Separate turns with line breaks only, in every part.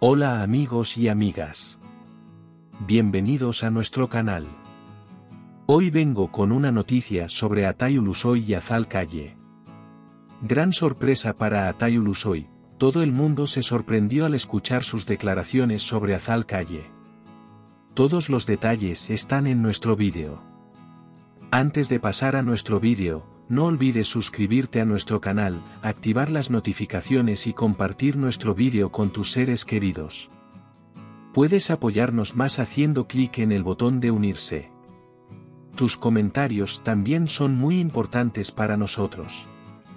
Hola amigos y amigas. Bienvenidos a nuestro canal. Hoy vengo con una noticia sobre Atay Ulusoy y Azal Calle. Gran sorpresa para Atay Ulusoy, todo el mundo se sorprendió al escuchar sus declaraciones sobre Azal Calle. Todos los detalles están en nuestro vídeo. Antes de pasar a nuestro vídeo, no olvides suscribirte a nuestro canal, activar las notificaciones y compartir nuestro vídeo con tus seres queridos. Puedes apoyarnos más haciendo clic en el botón de unirse. Tus comentarios también son muy importantes para nosotros.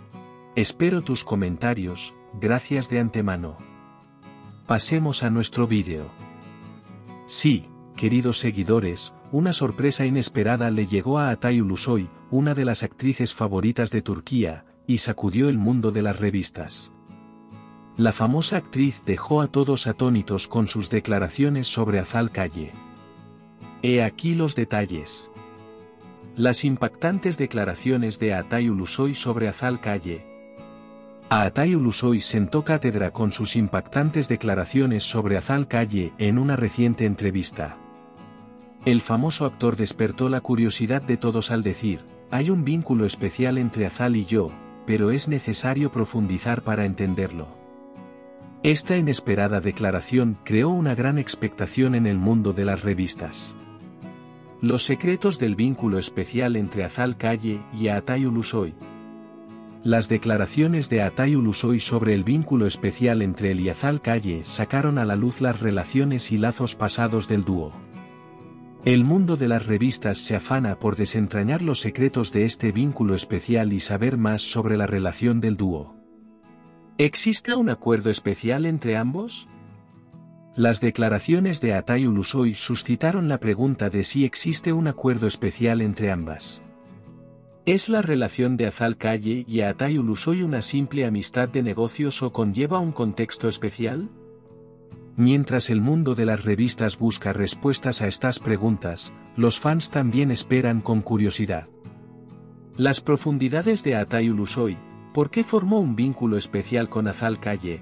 Espero tus comentarios, gracias de antemano. Pasemos a nuestro vídeo. Sí, queridos seguidores, una sorpresa inesperada le llegó a Atay Ulusoy, una de las actrices favoritas de Turquía, y sacudió el mundo de las revistas. La famosa actriz dejó a todos atónitos con sus declaraciones sobre Azal Calle. He aquí los detalles. Las impactantes declaraciones de Atay Ulusoy sobre Azal Calle. Atay Ulusoy sentó cátedra con sus impactantes declaraciones sobre Azal Calle en una reciente entrevista. El famoso actor despertó la curiosidad de todos al decir, hay un vínculo especial entre Azal y yo, pero es necesario profundizar para entenderlo. Esta inesperada declaración creó una gran expectación en el mundo de las revistas. Los secretos del vínculo especial entre Azal Calle y Atay Ulusoy. Las declaraciones de Atay Ulusoy sobre el vínculo especial entre él y Azal Calle sacaron a la luz las relaciones y lazos pasados del dúo. El mundo de las revistas se afana por desentrañar los secretos de este vínculo especial y saber más sobre la relación del dúo. ¿Existe un acuerdo especial entre ambos? Las declaraciones de Atay Ulusoy suscitaron la pregunta de si existe un acuerdo especial entre ambas. ¿Es la relación de Azal Calle y Atay Ulusoy una simple amistad de negocios o conlleva un contexto especial? Mientras el mundo de las revistas busca respuestas a estas preguntas, los fans también esperan con curiosidad. Las profundidades de Atay Ulusoy, ¿por qué formó un vínculo especial con Azal Calle?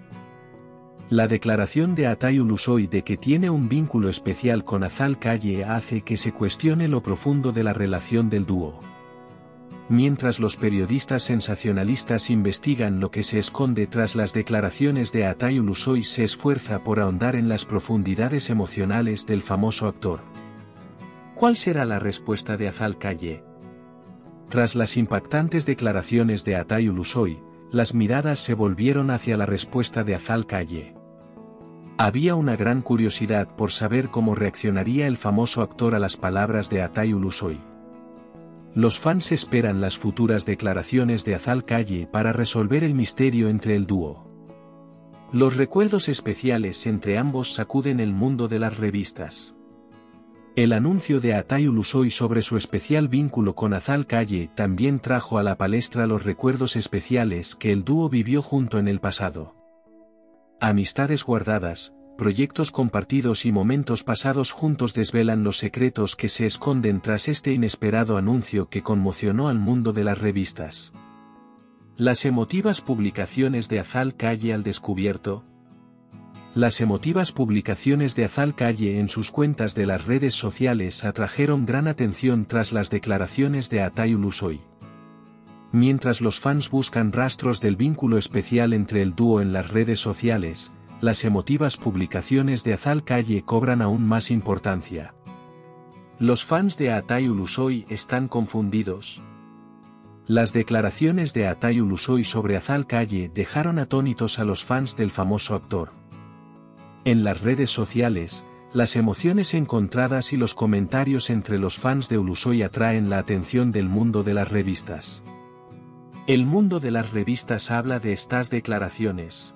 La declaración de Atay Ulusoy de que tiene un vínculo especial con Azal Calle hace que se cuestione lo profundo de la relación del dúo. Mientras los periodistas sensacionalistas investigan lo que se esconde tras las declaraciones de Atay Ulusoy se esfuerza por ahondar en las profundidades emocionales del famoso actor. ¿Cuál será la respuesta de Azal Calle? Tras las impactantes declaraciones de Atay Ulusoy, las miradas se volvieron hacia la respuesta de Azal Calle. Había una gran curiosidad por saber cómo reaccionaría el famoso actor a las palabras de Atay Ulusoy. Los fans esperan las futuras declaraciones de Azal Calle para resolver el misterio entre el dúo. Los recuerdos especiales entre ambos sacuden el mundo de las revistas. El anuncio de Atay Ulusoy sobre su especial vínculo con Azal Calle también trajo a la palestra los recuerdos especiales que el dúo vivió junto en el pasado. Amistades guardadas, proyectos compartidos y momentos pasados juntos desvelan los secretos que se esconden tras este inesperado anuncio que conmocionó al mundo de las revistas. Las emotivas publicaciones de Azal Calle al descubierto. Las emotivas publicaciones de Azal Calle en sus cuentas de las redes sociales atrajeron gran atención tras las declaraciones de Atay Ulusoy. Mientras los fans buscan rastros del vínculo especial entre el dúo en las redes sociales, las emotivas publicaciones de Azal Calle cobran aún más importancia. Los fans de Atay Ulusoy están confundidos. Las declaraciones de Atay Ulusoy sobre Azal Calle dejaron atónitos a los fans del famoso actor. En las redes sociales, las emociones encontradas y los comentarios entre los fans de Ulusoy atraen la atención del mundo de las revistas. El mundo de las revistas habla de estas declaraciones.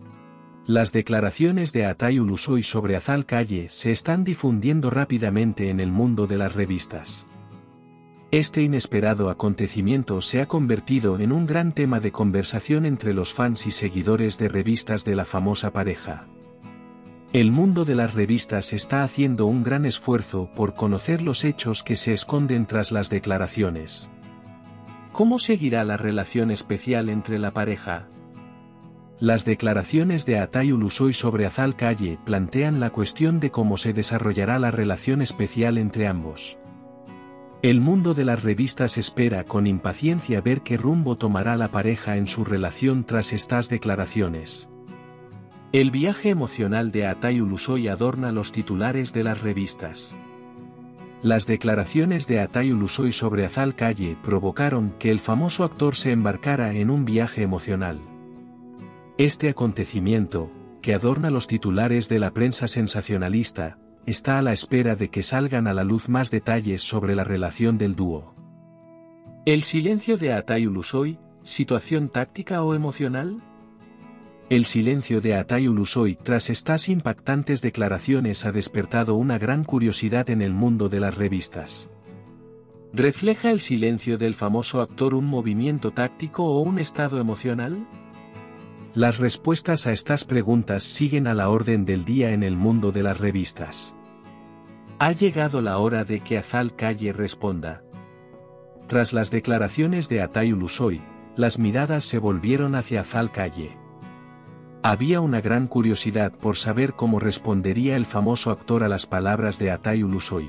Las declaraciones de Atay Ulusoy sobre Azal Calle se están difundiendo rápidamente en el mundo de las revistas. Este inesperado acontecimiento se ha convertido en un gran tema de conversación entre los fans y seguidores de revistas de la famosa pareja. El mundo de las revistas está haciendo un gran esfuerzo por conocer los hechos que se esconden tras las declaraciones. ¿Cómo seguirá la relación especial entre la pareja? Las declaraciones de Atay Ulusoy sobre Azal Calle plantean la cuestión de cómo se desarrollará la relación especial entre ambos. El mundo de las revistas espera con impaciencia ver qué rumbo tomará la pareja en su relación tras estas declaraciones. El viaje emocional de Atay Ulusoy adorna los titulares de las revistas. Las declaraciones de Atay Ulusoy sobre Azal Calle provocaron que el famoso actor se embarcara en un viaje emocional. Este acontecimiento, que adorna los titulares de la prensa sensacionalista, está a la espera de que salgan a la luz más detalles sobre la relación del dúo. ¿El silencio de Atay Ulusoy, situación táctica o emocional? El silencio de Atay Ulusoy tras estas impactantes declaraciones ha despertado una gran curiosidad en el mundo de las revistas. ¿Refleja el silencio del famoso actor un movimiento táctico o un estado emocional? Las respuestas a estas preguntas siguen a la orden del día en el mundo de las revistas. Ha llegado la hora de que Azal Calle responda. Tras las declaraciones de Atay Ulusoy, las miradas se volvieron hacia Azal Calle. Había una gran curiosidad por saber cómo respondería el famoso actor a las palabras de Atay Ulusoy.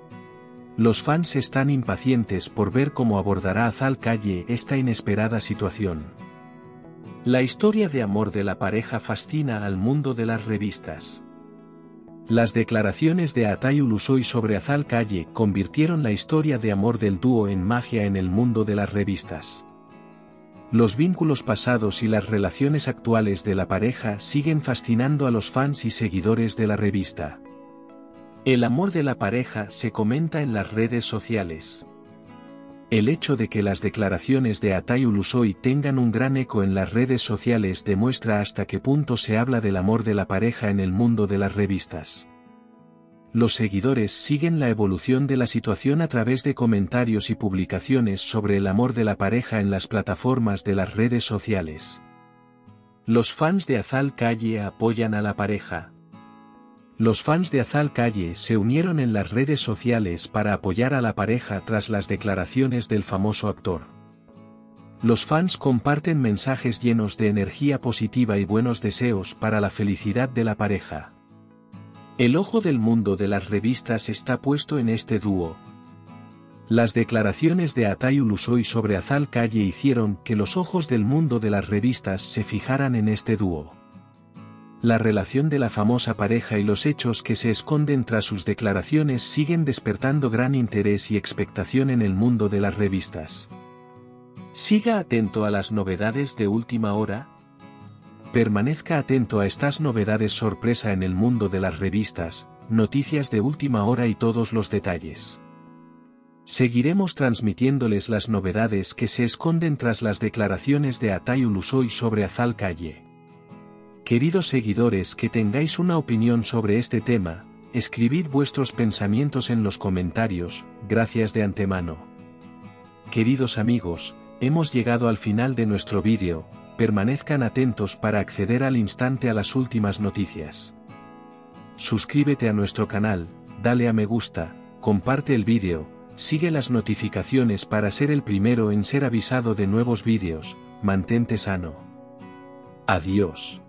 Los fans están impacientes por ver cómo abordará Azal Calle esta inesperada situación. La historia de amor de la pareja fascina al mundo de las revistas. Las declaraciones de Atay Ulusoy sobre Azal Calle convirtieron la historia de amor del dúo en magia en el mundo de las revistas. Los vínculos pasados y las relaciones actuales de la pareja siguen fascinando a los fans y seguidores de la revista. El amor de la pareja se comenta en las redes sociales. El hecho de que las declaraciones de Atay Ulusoy tengan un gran eco en las redes sociales demuestra hasta qué punto se habla del amor de la pareja en el mundo de las revistas. Los seguidores siguen la evolución de la situación a través de comentarios y publicaciones sobre el amor de la pareja en las plataformas de las redes sociales. Los fans de Azal Calle apoyan a la pareja. Los fans de Azal Calle se unieron en las redes sociales para apoyar a la pareja tras las declaraciones del famoso actor. Los fans comparten mensajes llenos de energía positiva y buenos deseos para la felicidad de la pareja. El ojo del mundo de las revistas está puesto en este dúo. Las declaraciones de Atay Ulusoy sobre Azal Calle hicieron que los ojos del mundo de las revistas se fijaran en este dúo. La relación de la famosa pareja y los hechos que se esconden tras sus declaraciones siguen despertando gran interés y expectación en el mundo de las revistas. Siga atento a las novedades de última hora. Permanezca atento a estas novedades sorpresa en el mundo de las revistas, noticias de última hora y todos los detalles. Seguiremos transmitiéndoles las novedades que se esconden tras las declaraciones de Atay Ulusoy sobre Azal Calle. Queridos seguidores, que tengáis una opinión sobre este tema, escribid vuestros pensamientos en los comentarios, gracias de antemano. Queridos amigos, hemos llegado al final de nuestro vídeo, permanezcan atentos para acceder al instante a las últimas noticias. Suscríbete a nuestro canal, dale a me gusta, comparte el vídeo, sigue las notificaciones para ser el primero en ser avisado de nuevos vídeos, mantente sano. Adiós.